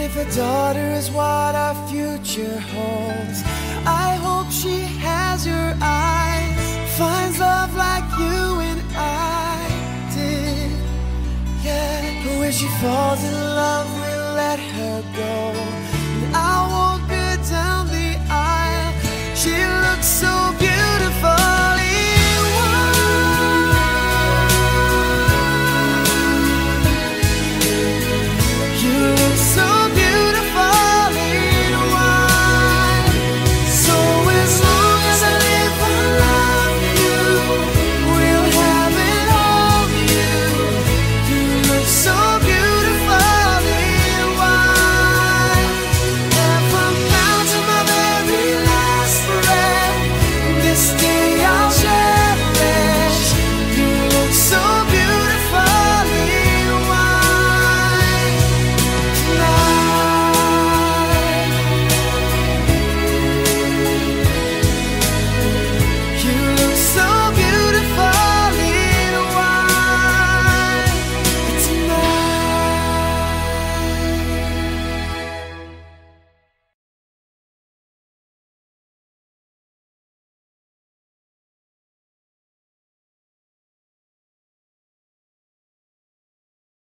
If a daughter is what our future holds, I hope she has your eyes, finds love like you and I did. Yeah, but when she falls in love, we'll let her go, and I'll walk her down the aisle. She looks so beautiful.